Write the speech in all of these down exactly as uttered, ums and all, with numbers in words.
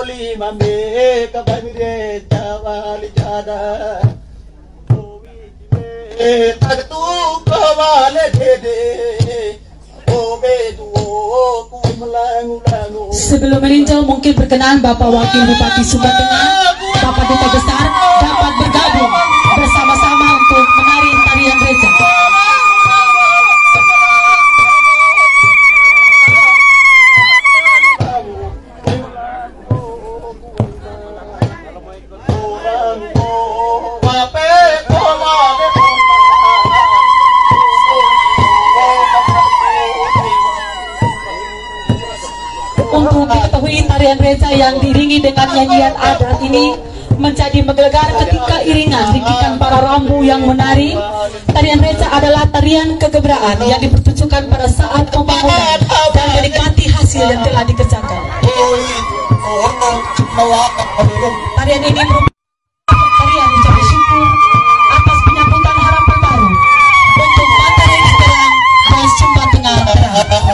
Oli mame kabamire tawali jada. Tak tu kawale dede. Sebelum meninjau mungkin berkenan Bapak Wakil Bupati Sumba Tengah, Bapak Duta Besar dapat bergabung bersama-sama untuk menari tarian reja. Untuk diketahui tarian reja yang diiringi dengan nyanyian adat ini menjadi menggelegar ketika iringan ringkikan para rambu yang menari. Tarian reja adalah tarian kegeberaan yang dipertunjukkan pada saat pembangunan dan menikmati hasil yang telah dikerjakan. Tarian ini merupakan tarian ucapan syukur atas penyambutan harapan baru untuk materi Terang dan Sumba Tengah Terang.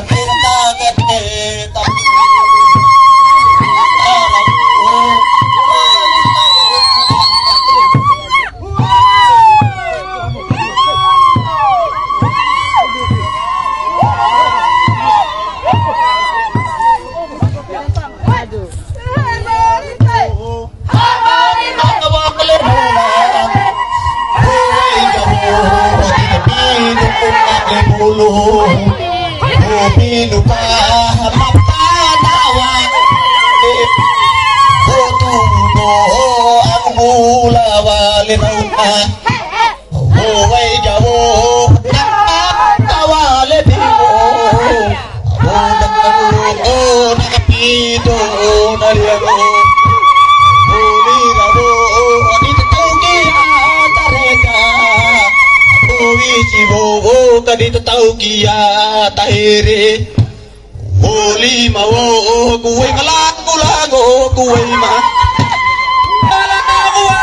Dito tahu kia tahiri Oli mawo kuwe malaku lago kuwe ma Malaku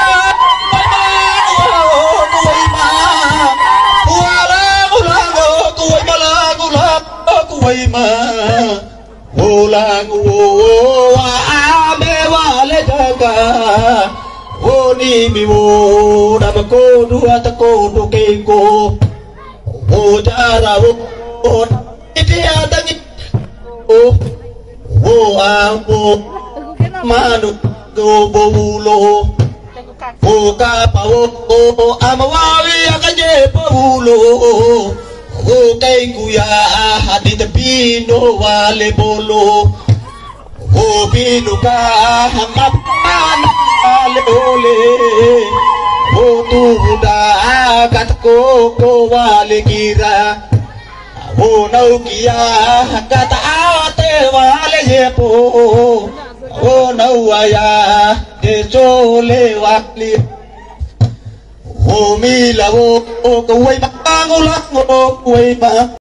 kuwe ma Malaku lago kuwe malaku lago kuwe ma Olagu wa ame wale jaga Oni miwo dabako dua tako dukeko Oh jara oh itu ada ni oh oh aku manu go bolo oh kapau oh amawawi akan je bolo oh kai kuya hadi tepi no wale bolo oh binuka hamap wale ole oh tuda katko ko wale kira oh nau kia kata ate wale yepo oh nau aya de chole wakli oh mila oh ko wai ba ngolak ngo ko wai ba